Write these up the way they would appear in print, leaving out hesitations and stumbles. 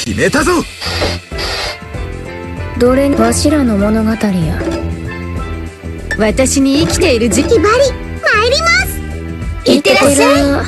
決めたぞ。 どれわしらの物語や。 私に生きている時期。 ひばり参ります。 いってらっしゃい。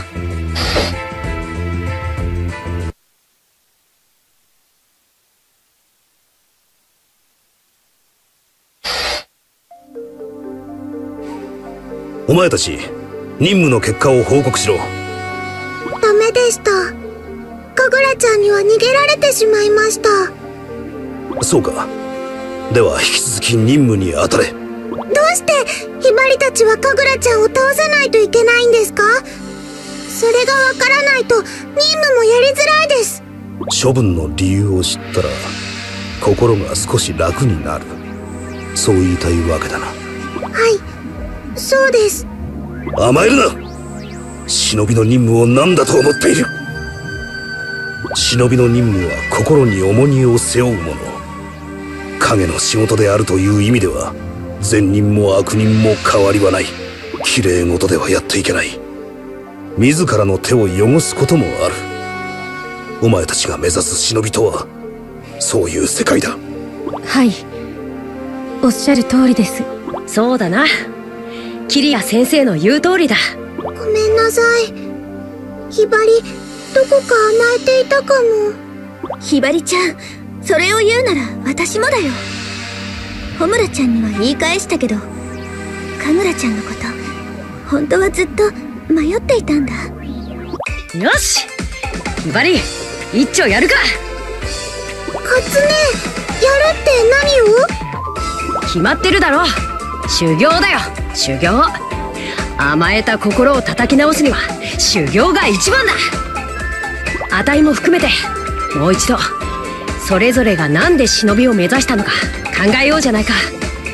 お前たち、任務の結果を報告しろ。 ダメでした。かぐらちゃんには逃げられてしまいました。 そうか。では引き続き任務に当たれ。 どうしてひばりたちはかぐらちゃんを倒さないといけないんですか？それがわからないと任務もやりづらいです。 処分の理由を知ったら心が少し楽になる。そう言いたいわけだな。 はい、そうです。 甘えるな。忍びの任務を何だと思っている。忍びの任務は心に重荷を背負うもの。影の仕事であるという意味では善人も悪人も変わりはない。綺麗事ではやっていけない。自らの手を汚すこともある。お前たちが目指す忍びとはそういう世界だ。 はい、おっしゃる通りです。そうだな。キリア先生の言う通りだ。 ごめんなさい。ひばり、どこか甘えていたかも。 ひばりちゃん、それを言うなら私もだよ。ホムラちゃんには言い返したけど、かぐらちゃんのこと本当はずっと迷っていたんだ。 よし、ひばり一丁やるか。 カツネ、やるって何を？ 決まってるだろ。修行だよ、修行。甘えた心を叩き直すには修行が一番だ。あたいも含めてもう一度それぞれが何で忍びを目指したのか考えようじゃないか。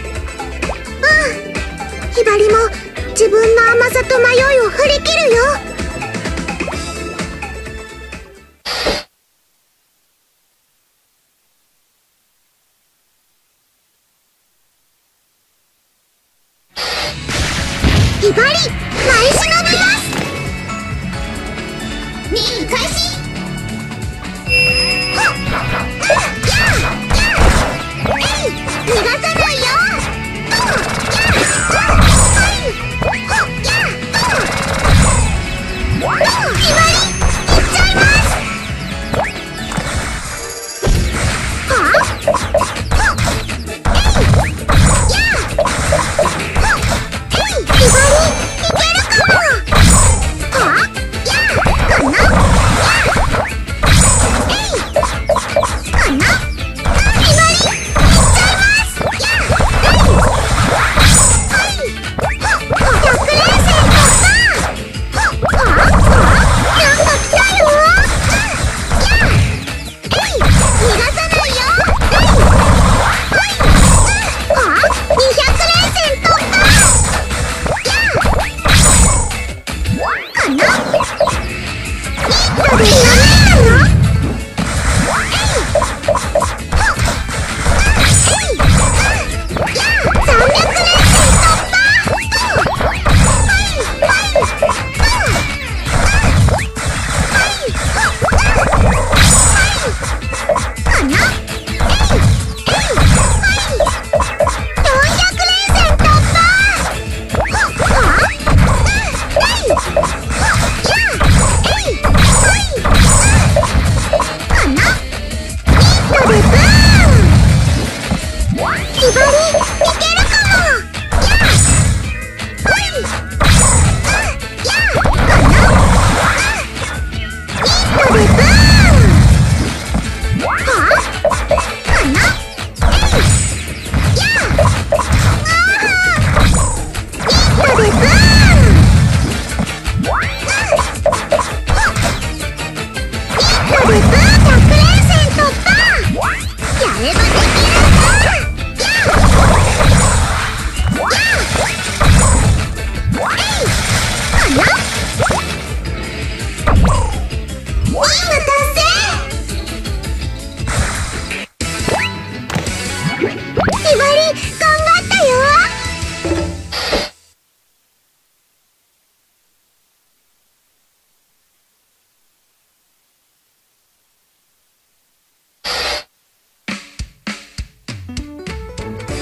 うん、ひばりも自分の甘さと迷いを振り切るよ。ひばり、舞い忍びます。任務開始。はっ、やえい、逃がさないよ。ひばり、行っちゃいます。はっ、はっ、えい、やはっ、えい、ひばり、いけるかも。はっ、やこの、やえい、この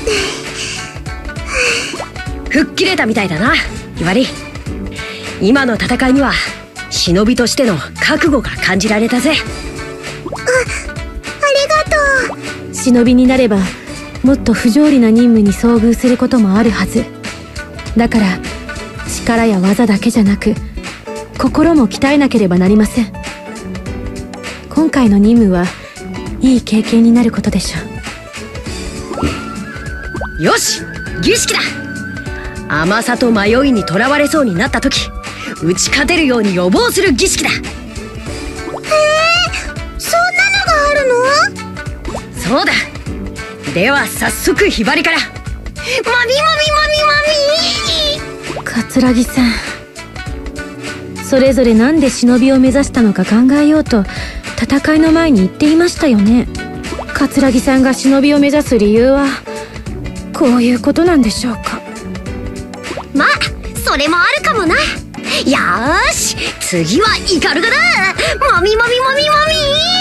吹っ切れたみたいだな、ひばり。今の戦いには忍びとしての覚悟が感じられたぜ。 ありがとう。 忍びになればもっと不条理な任務に遭遇することもあるはずだから、力や技だけじゃなく心も鍛えなければなりません。今回の任務はいい経験になることでしょう。よし、儀式だ。甘さと迷いにとらわれそうになった時、打ち勝てるように予防する儀式だ。 そんなのがあるの？ そうだ。では早速ひばりから。 桂木さん、それぞれなんで忍びを目指したのか考えようと戦いの前に言っていましたよね。桂木さんが忍びを目指す理由はこういうことなんでしょうか。 まあそれもあるかもな。よーし、次はイカルガだ。もみもみもみもみ。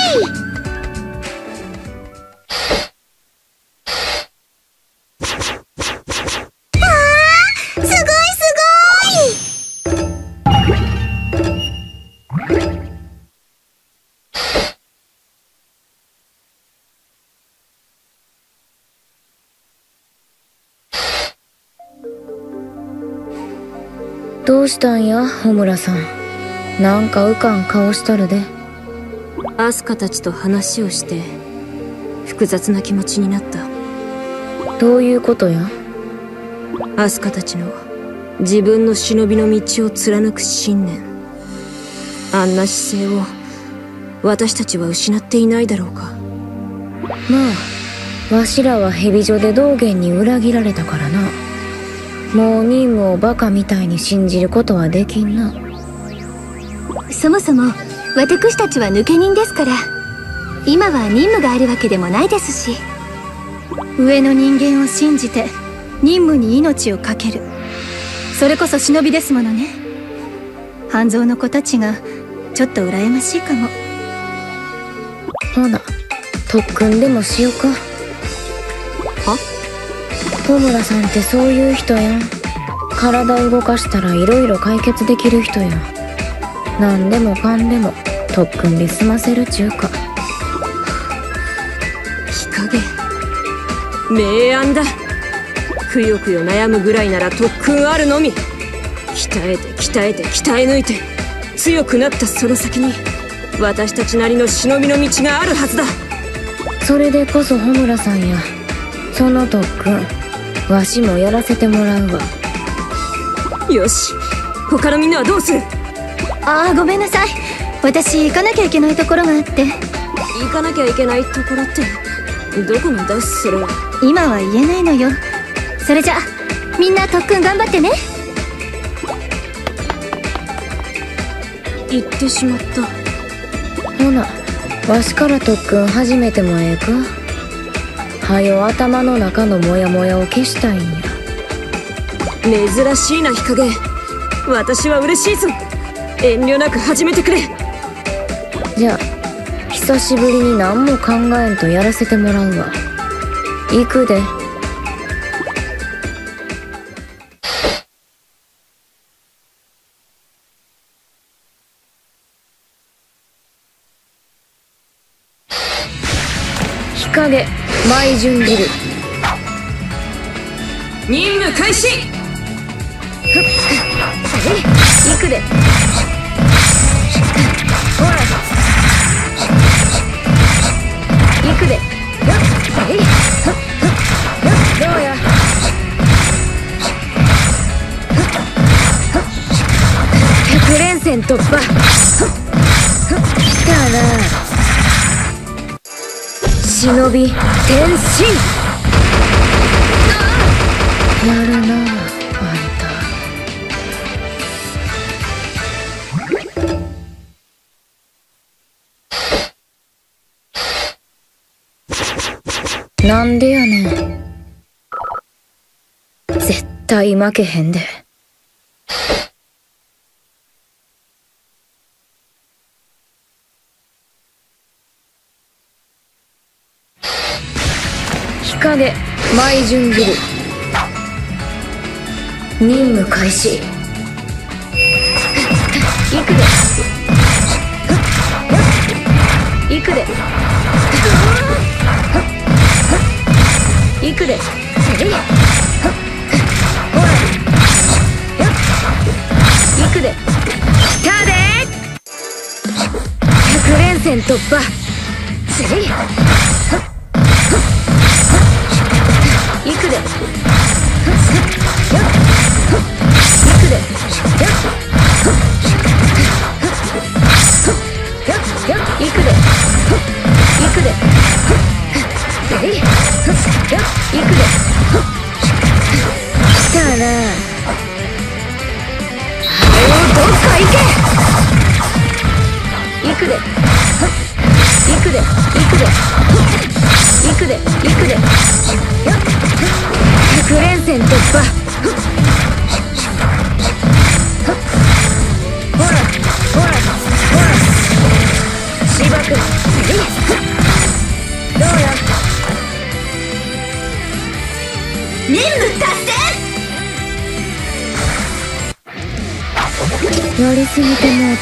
どうしたんや、穂村さん。なんかうかん顔しとるで。 アスカたちと話をして複雑な気持ちになった。 どういうことや？ アスカたちの自分の忍びの道を貫く信念、あんな姿勢を私たちは失っていないだろうか。 まあ、わしらは蛇女で道元に裏切られたからな。もう任務をバカみたいに信じることはできんな。 そもそも私たちは抜け人ですから、今は任務があるわけでもないですし。 上の人間を信じて任務に命を懸ける、それこそ忍びですものね。半蔵の子たちがちょっと羨ましいかも。 ほな、特訓でもしようか。 は？ 穂村さんってそういう人やん。体動かしたらいろいろ解決できる人やん。なんでもかんでも特訓で済ませるちゅうか。 日陰、明暗だ。くよくよ悩むぐらいなら特訓あるのみ。鍛えて鍛えて鍛え抜いて強くなったその先に私たちなりの忍びの道があるはずだ。 それでこそ穂村さんや。その特訓わしもやらせてもらうわ。 よし、他のみんなはどうする？ ああ、ごめんなさい。私行かなきゃいけないところがあって。 行かなきゃいけないところってどこなんだそれは。 今は言えないのよ。それじゃみんな特訓頑張ってね。 行ってしまった。 ほな、わしから特訓始めてもええか？はよ頭の中のモヤモヤを消したいんや。 珍しいな日陰。私は嬉しいぞ。遠慮なく始めてくれ。 じゃあ久しぶりに何も考えんとやらせてもらうわ。行くで。日陰舞順汁。 任務開始。 行くで。ほら行くで。どうや。100連戦突破。来たな。忍び転身。やるなあんた。なんでやねん。絶対負けへんで。日陰前準備部任務開始。行くで行くで行くでほら行くで来たで100連戦突破。次行くで行くで行くで行くで行くで来たな。どっか行け。行くで行くで行くで行くで行くで100連戦突破。ほらほらほら芝君どうや。 任務達成。 やりすぎてもう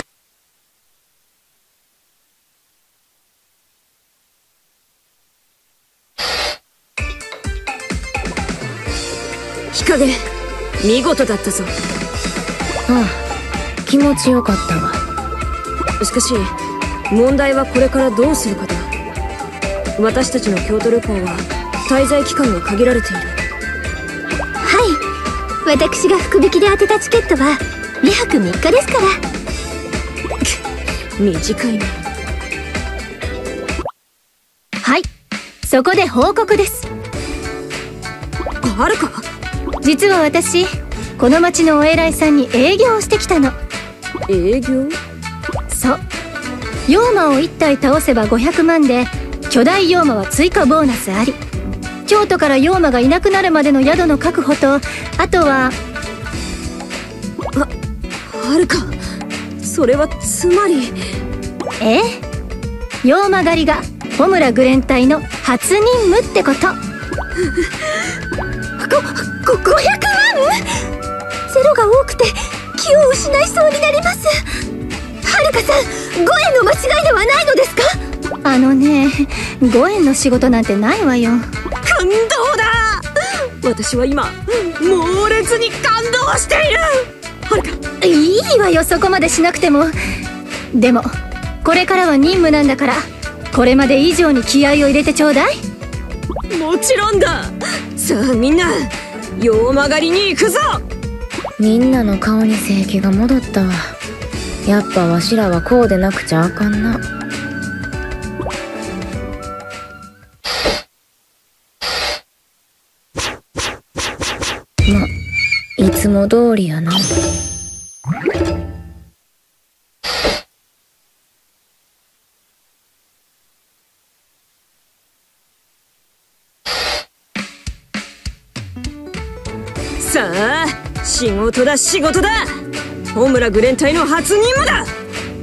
日陰見事だったぞ。 ああ、気持ちよかったわ。 しかし問題はこれからどうするかだ。私たちの京都旅行は滞在期間が限られている。 はい、私が福引きで当てたチケットは2泊3日ですから。 短いね。 はい、そこで報告です。 あるか。 実は私この町のお偉いさんに営業をしてきたの。 営業？ そう、妖魔を1体倒せば500万で巨大妖魔は追加ボーナスあり。京都から妖魔がいなくなるまでの宿の確保と、あとはあるか。それはつまり妖魔狩りが穂村グレン隊の初任務ってこと。 500万？ゼロが多くて気を失いそうになります。はるかさん、5円の間違いではないのですか？ あのね、5円の仕事なんてないわよ。 感動だ。私は今猛烈に感動している。はるか、 いいわよ、そこまでしなくても。でもこれからは任務なんだから、これまで以上に気合を入れてちょうだい。 もちろんだ。さあみんな、妖魔狩りに行くぞ。 みんなの顔に正気が戻ったわ。やっぱわしらはこうでなくちゃあかんな。いつも通りやな。 さあ仕事だ仕事だ。穂村グレン隊の初任務だ。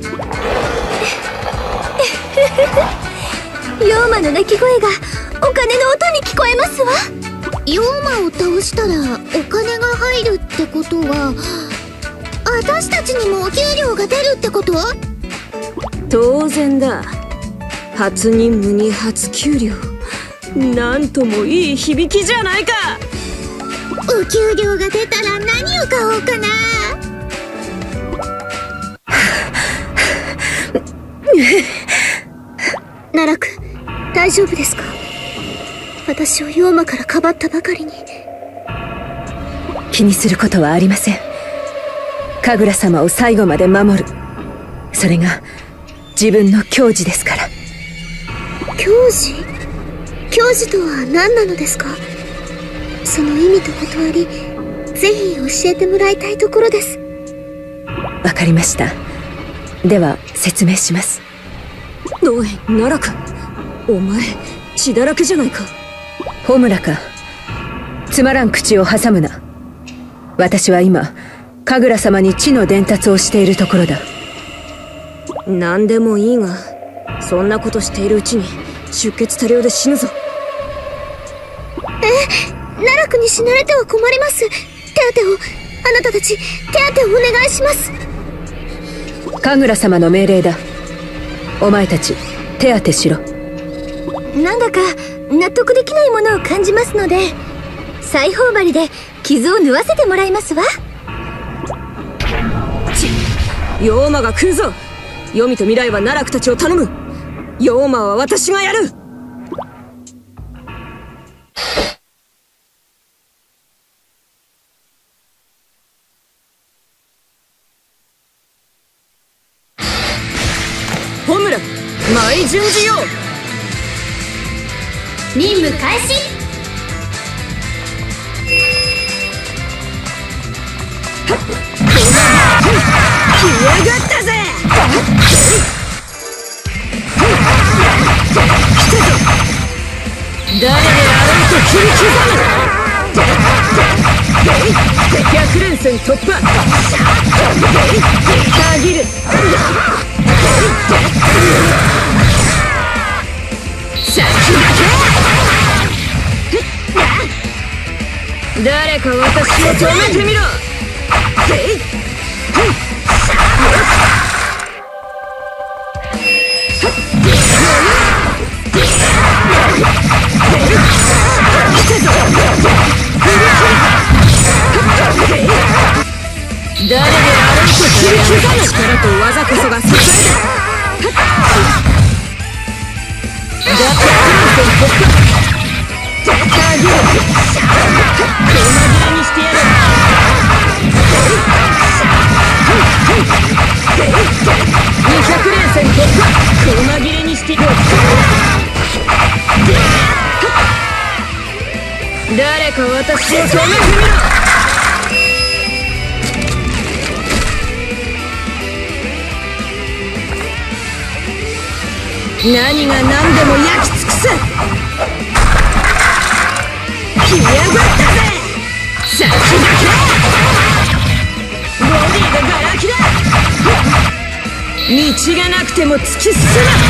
妖魔の鳴き声がお金の音に聞こえますわ。妖魔を倒したらお金が入るってことは、私たちにもお給料が出るってこと？ 当然だ。初任務に初給料、なんともいい響きじゃないか。 お給料が出たら何を買おうかな。奈落、大丈夫ですか？私を妖魔からかばったばかりに。 気にすることはありません。神楽様を最後まで守る、それが自分の矜持ですから。 矜持？矜持とは何なのですか？その意味と断り、ぜひ教えてもらいたいところです。 わかりました。では説明します。おい奈落、お前血だらけじゃないか。穂村か。つまらん口を挟むな。私は今神楽様に血の伝達をしているところだ。何でもいいが、そんなことしているうちに出血多量で死ぬぞ。 くに死なれては困ります。手当てを、あなたたち、手当てをお願いします。 神楽様の命令だ。お前たち手当てしろ。 なんだか納得できないものを感じますので、裁縫針で傷を縫わせてもらいますわ。 妖魔が来るぞ。黄泉と未来は奈落たちを頼む。妖魔は私がやる。ホムラ舞順次よ。 任務開始。 来やがったぜ。誰であろうと切り刻む。100連戦突破。たぎる。先だけ。誰か私を止めてみろ。誰であろうと切り刻む。力と技こそが支えだ。だってたぎる。手紛れにしてやる。200連戦突破。手紛れにしてやる。誰か私を止めてみろ。何が何でも焼き尽くす。来やがったぜ。先だけ。ボディがガラ空きだ。道がなくても突き進む。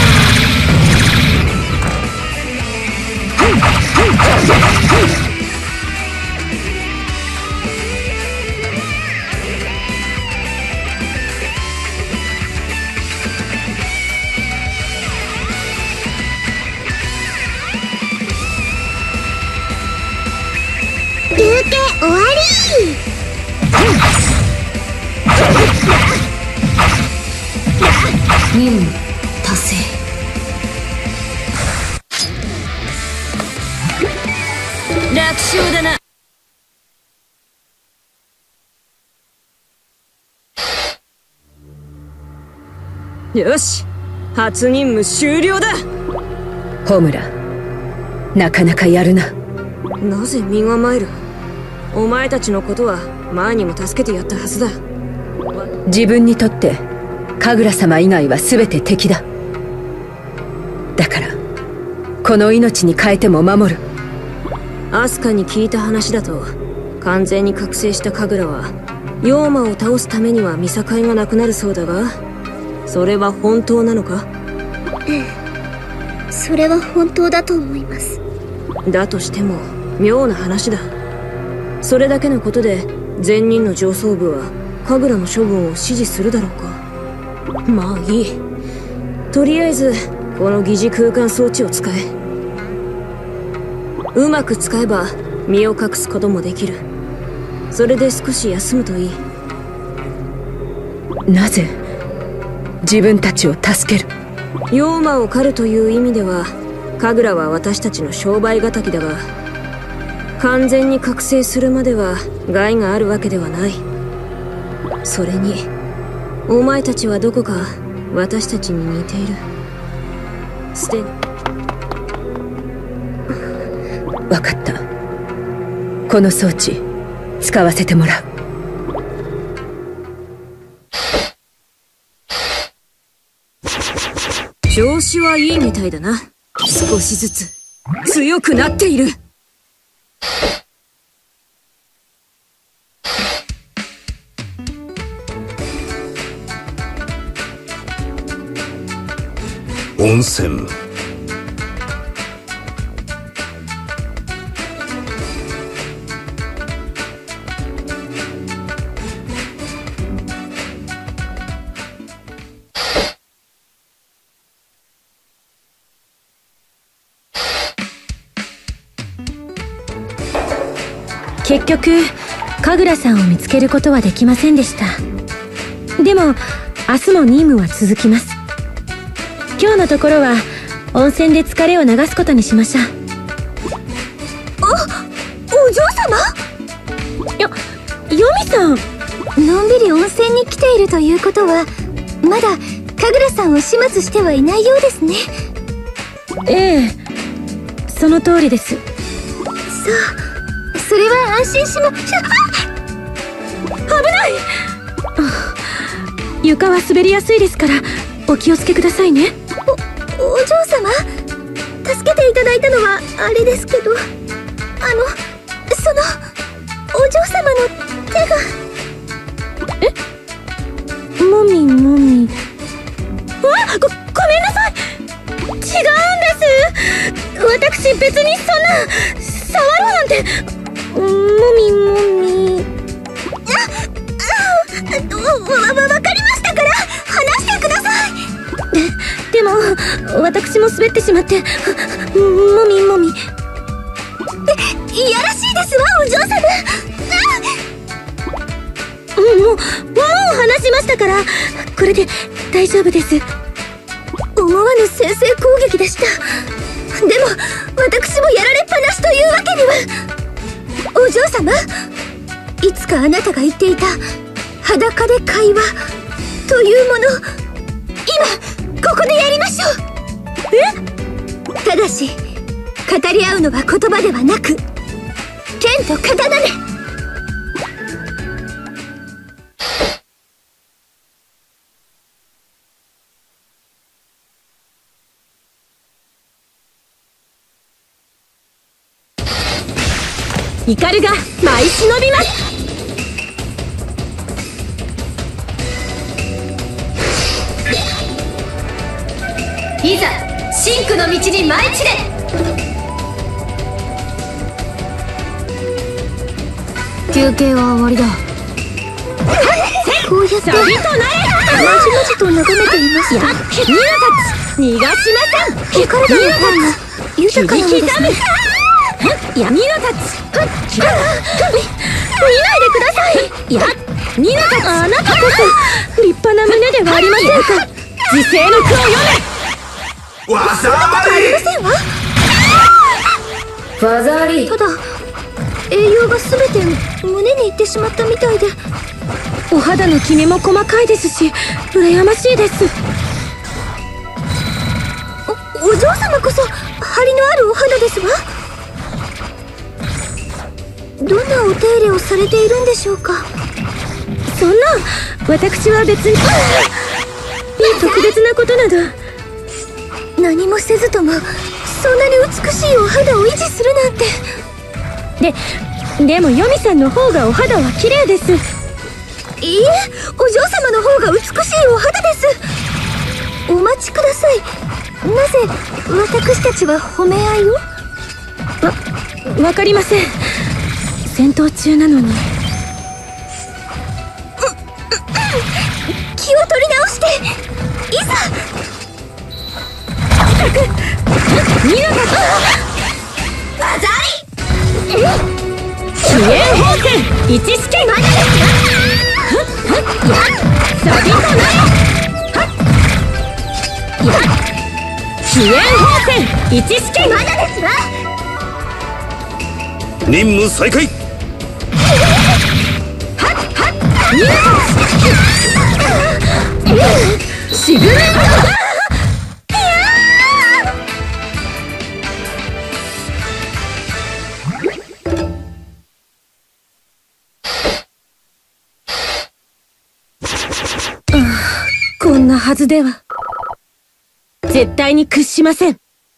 休憩終わり。 任務達成。楽勝だな。よし、初任務終了だ。ホムラ、なかなかやるな。なぜ身構える。お前たちのことは前にも助けてやったはずだ。自分にとって神楽様以外は全て敵だ。だからこの命に変えても守る。アスカに聞いた話だと、完全に覚醒した神楽は妖魔を倒すためには見境がなくなるそうだが、それは本当なのか。 ええ、それは本当だと思います。 だとしても妙な話だ。それだけのことで前任の上層部は神楽の処分を支持するだろうか。まあいい。とりあえずこの疑似空間装置を使え。うまく使えば身を隠すこともできる。それで少し休むといい。なぜ自分たちを助ける。妖魔を狩るという意味では神楽は私たちの商売敵だが、完全に覚醒するまでは害があるわけではない。それにお前たちはどこか私たちに似ている。ステン。分かった。この装置使わせてもらう。調子はいいみたいだな。少しずつ強くなっている。 温泉。 結局神楽さんを見つけることはできませんでした。でも明日も任務は続きます。今日のところは温泉で疲れを流すことにしましょう。 お嬢様？ よみさん、 のんびり温泉に来ているということはまだ神楽さんを始末してはいないようですね。 ええ、その通りです。 それは安心しましょう。 危ない。床は滑りやすいですからお気をつけくださいね。 お嬢様、助けていただいたのはあれですけど、そのお嬢様の手が。 もみもみ。ごめんなさい。違うんです。私別にそんな触ろうなんて。もみもみ。 わかりましたから話してください。 でも私も滑ってしまってもみもみ。 いやらしいですわ、お嬢様。 もう話しましたから、これで大丈夫です。 思わぬ先制攻撃でした。でも私もやられっぱなしというわけには。お嬢様、いつかあなたが言っていた裸で会話というもの、今ここでやりましょう。ただし語り合うのは言葉ではなく剣と刀で。 イカルが舞い忍びます。 いざ真紅の道に舞い散れ。 休憩は終わりだ。 こうやってまじまじと眺めていますと、 逃がしません。 お体の方も豊かなのですね。 ニノたち、見ないでください。ニノたち、あなたこそ立派な胸ではありませんか。自制の句を読め。 わざわありませんわ。 ファザーリー。 ただ栄養が全て胸にいってしまったみたいで。 お肌のキメも細かいですし羨ましいです。 お嬢様こそ張りのあるお肌ですわ。どんなお手入れをされているんでしょうか。 そんな、私は別に特別なことなど何もせずともそんなに美しいお肌を維持するなんて。 でもヨミさんの方がお肌は綺麗です。 いいえ、お嬢様の方が美しいお肌です。お待ちください。なぜ私たちは褒め合いを？ わかりません。戦闘中なのに。 気を取り直していざ。 ニノたち、 バザーリ。 飛燕宝剣一試験。サビとなれ。飛燕宝剣一試験。 まだですわ。 任務再開。 ニノたち、しぐれ。こんなはずでは絶対に屈しません。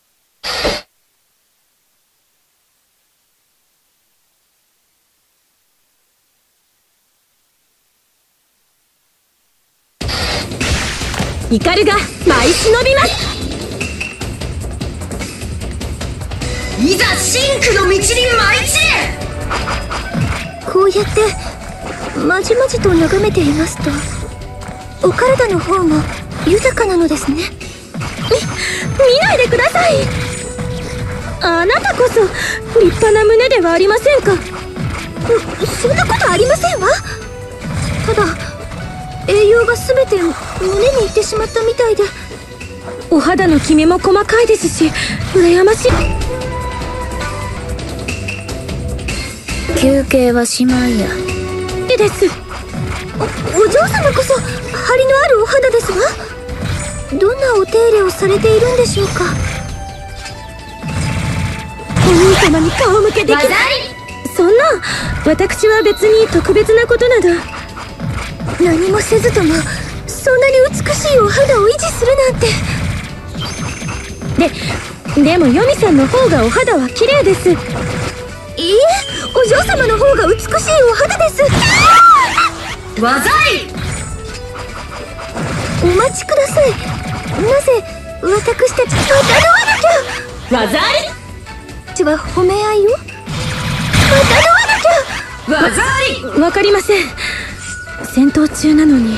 イカルが舞い忍びます。 いざ真紅の道に舞い散れ。 こうやってまじまじと眺めていますとお体の方も豊かなのですね。 見ないでください。あなたこそ立派な胸ではありませんか。 そんなことありませんわ。ただ栄養が全て胸にいってしまったみたいで。 お肌のキメも細かいですし羨ましい。 休憩はしまいや。 いいです。 お嬢様こそ張りのあるお肌ですわ。どんなお手入れをされているんでしょうか。 お兄様に顔向けできない。そんな、私は別に特別なことなど。 何もせずともそんなに美しいお肌を維持するなんて。 でもヨミさんの方がお肌は綺麗です。 いいえ、お嬢様の方が美しいお肌です。 わざい。 お待ちください。なぜ私たちと戦わなきゃ。 わざい。 は褒め合いを戦わなきゃ。 わざい。 わかりません。戦闘中なのに。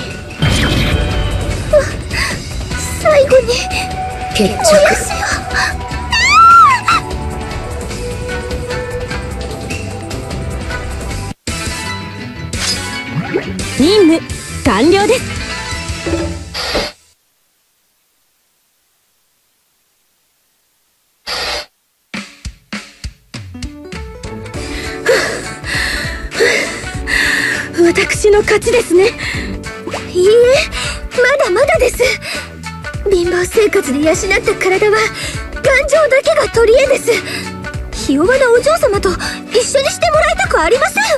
最後に決着。 任務完了です。私の勝ちですね。 いいえ、まだまだです。貧乏生活で養った体は頑丈だけが取り柄です。ひ弱なお嬢様と一緒にしてもらいたくありません。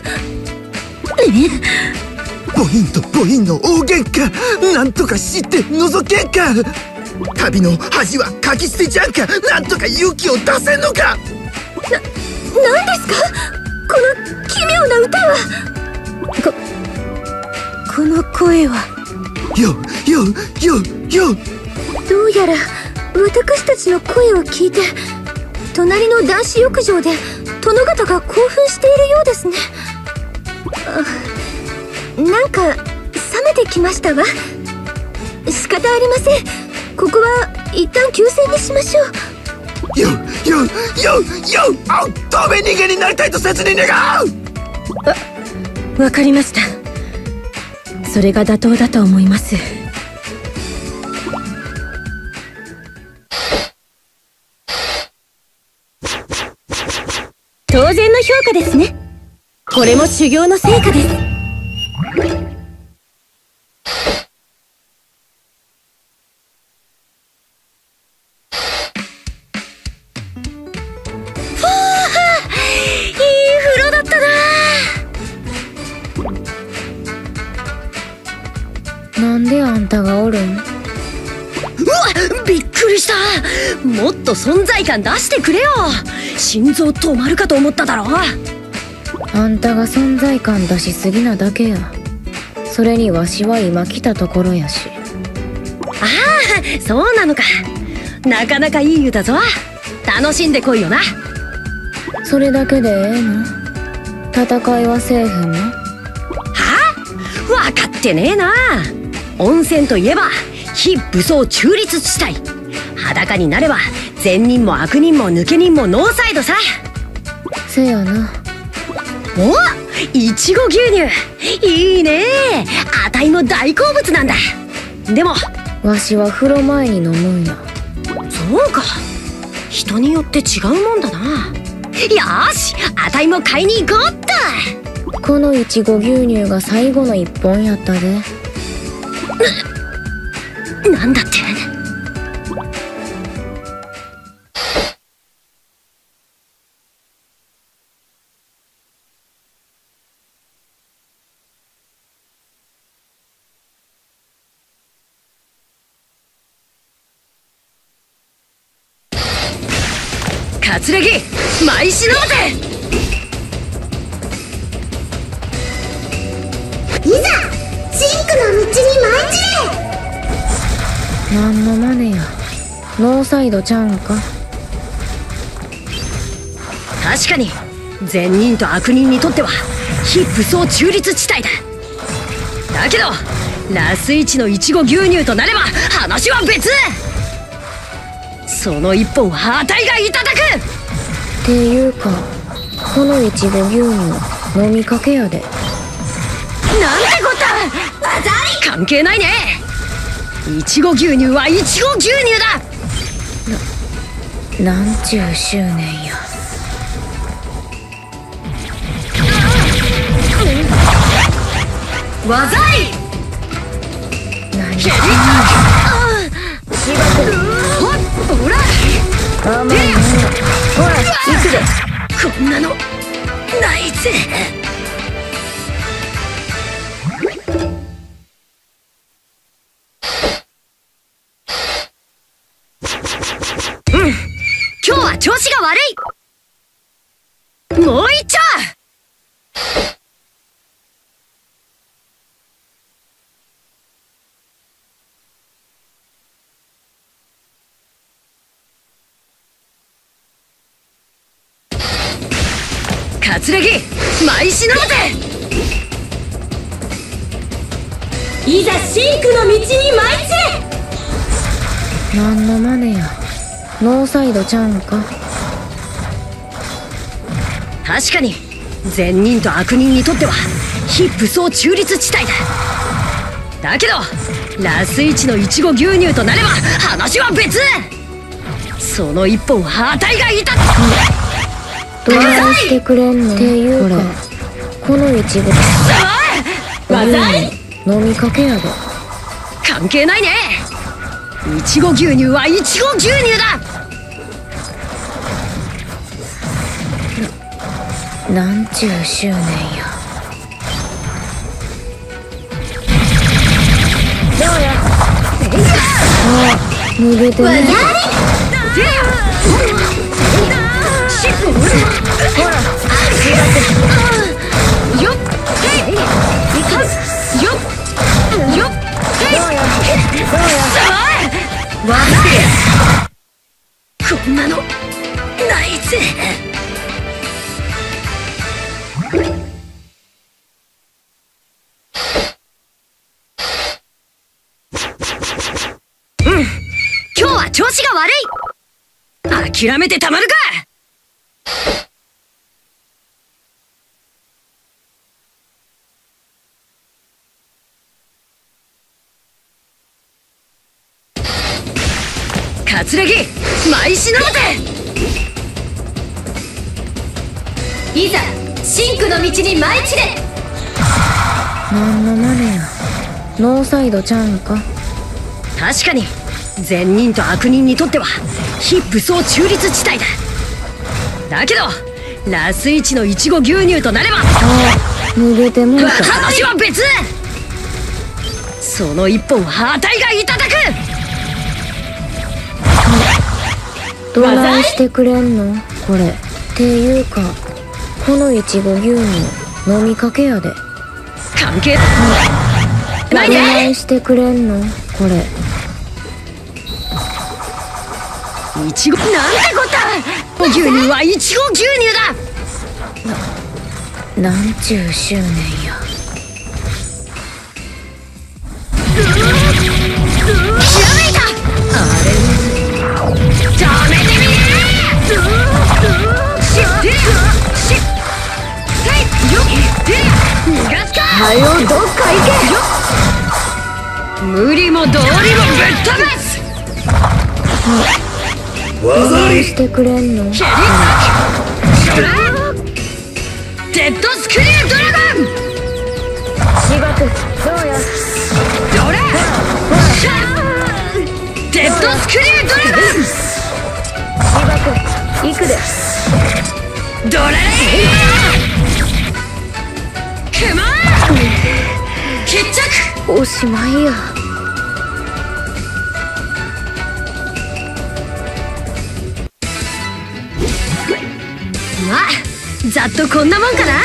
母音の大喧嘩、なんとかして覗けんか。旅の恥はかき捨てちゃんか。なんとか勇気を出せんのか。 何ですかこの奇妙な歌は。 この声は。 よどうやら私たちの声を聞いて隣の男子浴場で殿方が興奮しているようですね。なんか冷めてきましたわ。仕方ありません。ここは一旦休戦にしましょう。 飛べ逃げになりたいと切に願う。 わかりました。それが妥当だと思います。当然の評価ですね。これも修行の成果です。 なんであんたがおるん？ うわ、びっくりした。もっと存在感出してくれよ。心臓止まるかと思っただろ。 あんたが存在感出しすぎなだけや。それにわしは今来たところやし。 ああ、そうなのか。なかなかいい歌ぞ。楽しんでこいよな。 それだけでええの？戦いはせえへんの？ はあ？分かってねえな。温泉といえば非武装中立地帯。裸になれば善人も悪人も抜け人もノーサイドさ。 せやな。 お、いちご牛乳いいね。あたいも大好物なんだ。でもわしは風呂前に飲むんや。 そうか、人によって違うもんだな。よし、あたいも買いに行こうっと。 このいちご牛乳が最後の一本やったで。 なんだって？桂木、舞いしのうぜ。 いざ真紅の道に舞い散れ。 なんのマネや。ノーサイドちゃうんか。 確かに善人と悪人にとっては非武装中立地帯だ。だけどラスイチのいちご牛乳となれば話は別。その一本はあたいがいただく。 っていうかこのいちご牛乳飲みかけやで。 なんてこった。関係ないね。いちご牛乳はいちご牛乳だ。 なんちゅう執念や。 技い。 何蹴りほら甘いね。ほら行くで。 こんなのないぜ。今日は調子が悪い。もう一丁。葛城舞い忍ぶぜ。 いざ真紅の道に舞い散れ。 なんのマネや。ノーサイドちゃうんか。 確かに善人と悪人にとっては非武装中立地帯だ。だけどラス1のいちご牛乳となれば話は別。その一本はあたいがいた。 どないしてくれんのっていうか、このいちご飲みかけやで。 関係ないね。いちご牛乳はいちご牛乳だ。 なんちゅう執念や。どうや。逃げてね。ほら、 よっよっよっ。 どうや。 こんなのないぜ。今日は調子が悪い。諦めてたまるか。葛城舞い忍ぶぜ。 いざ真紅の道に舞い散れ。 なんのマネや。ノーサイドちゃうんか。 確かに善人と悪人にとっては非武装中立地帯だ。だけどラス1のいちご牛乳となれば逃げてもうた。 話は別。その一本はあたいがいただく。 どないしてくれんのこれ。っていうか、このいちご牛乳飲みかけやで。 関係ないどね。 ないしてくれんのこれ。 いちごなんてこった。牛乳はいちご牛乳だ。 なんちゅう執念や。 ひらめいた。あれ止めてみる。逃がすか。 はよどっか行け。 無理も道理もぶっ飛ばす。 技あり。 してくれんの。 デッドスクリュードラゴン。 しばく。どうや。 ドラデッドスクリュードラゴン。 しばく。行くで。 ドラレークマン決着。 おしまいや。 まあざっとこんなもんかな。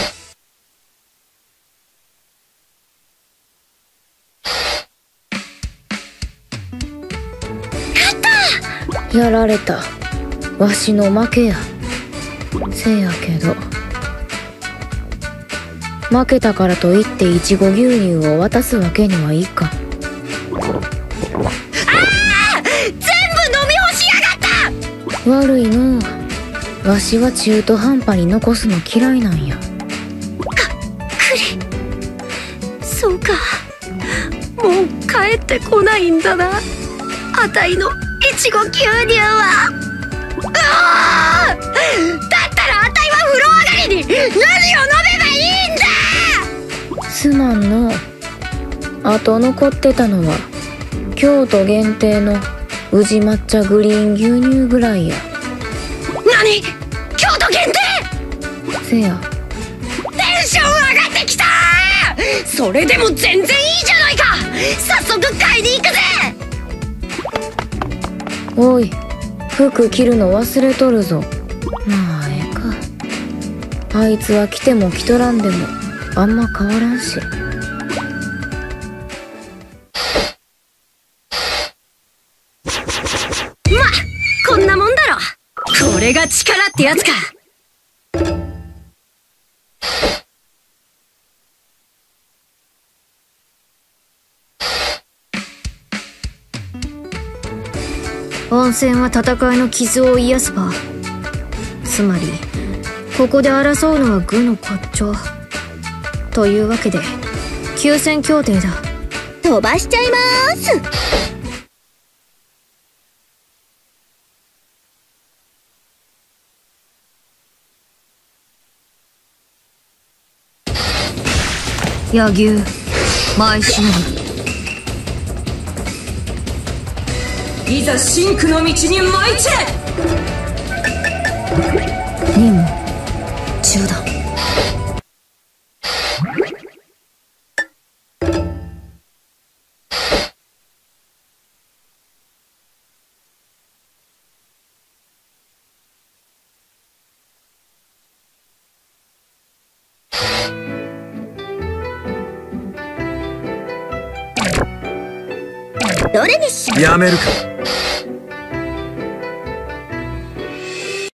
やられた。わしの負けや。せやけど負けたからといっていちご牛乳を渡すわけにはいかん。 全部飲み干しやがった。 悪いのう。わしは中途半端に残すの嫌いなんや。 帰ってこないんだな。あたいのいちご牛乳は。だったらあたいは風呂上がりに何を飲めばいいんだ。 すまんの。あと残ってたのは京都限定の宇治抹茶グリーン牛乳ぐらいや。 何？京都限定？ せや。 テンション上がってきた。それでも全然いいじゃないか。早速買いに行くぜ。 おい、服着るの忘れとるぞ。まあええか。あいつは着ても着とらんでもあんま変わらんし。 こんなもんだろ。これが力ってやつか。 温泉は戦いの傷を癒す場。つまりここで争うのは愚の骨頂というわけで休戦協定だ。 飛ばしちゃいまーす。 柳生前忍。 いざ真紅の道に参っちゃえ。 任務中断。 どれでしょう。 やめるか。